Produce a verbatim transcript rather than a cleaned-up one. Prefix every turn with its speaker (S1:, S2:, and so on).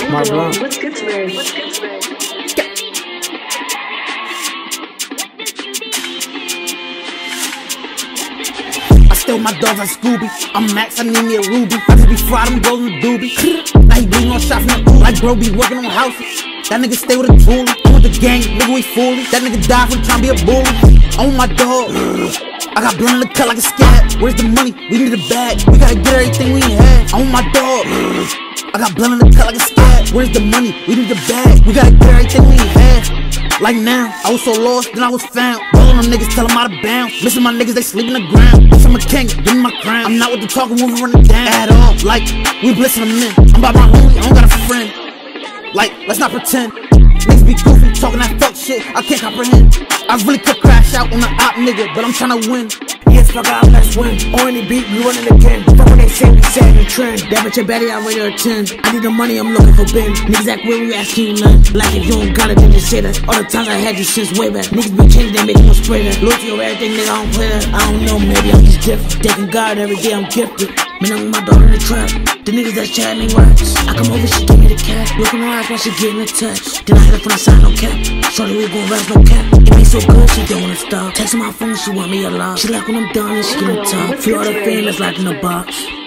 S1: Marjiaaaaa.
S2: What's good today? What's good today?
S3: I stole my dogs like Scooby. I'm Max, I need me a Ruby. I just be fried, I'm golden doobie. Now he bleeding on shots from the ooh. Like bro be working on houses. That nigga stay with a toolie. I'm with the gang, nigga we foolie. That nigga die from trying to be a bully. I want my dog. I got blood in the cut like a scab. Where's the money? We need a bag. We gotta get everything we ain't had. I want my dog. I got blood in the cut like a scab. Where's the money? We need a bag. We gotta get everything we ain't had. Like now, I was so lost, then I was found. Rolling on niggas, tell them out of bounds. Missing my niggas, they sleep in the ground. Bitch, I'm a king, give me my crown. I'm not with the talking, when we running down at all. Like, we blessing them in. I'm by my homie, I don't got a friend. Like, let's not pretend. Niggas be goofy, talking that fuck shit, I can't comprehend. I really could crash out on the op nigga, but I'm tryna win.
S4: Yes, fuck out, let's win. On any beat, we running again. Fuck when they say we set the trend. That bitch a baddie, I rate her a ten. I need the money, I'm looking for Ben. Niggas act weird, we asking you none. Like if you don't got it, then just say that. All the times I had you since way back. Niggas be changing, they make me spray that. Loyalty over everything, nigga, I don't play that. I don't know, maybe I'm just different. Taking God every day, I'm gifted. Man, I'm with my daughter in the trap. The niggas that chat me works. I come over, she give me the cat. Look in her eyes while she getting a touch. Then I hit her from the side, no cap. Shorty, we gon' rest, no cap. It be so good, she don't wanna stop. Texting my phone, she want me a lot. She like when I'm done and she getting top. Feel all the fame that's like in a box.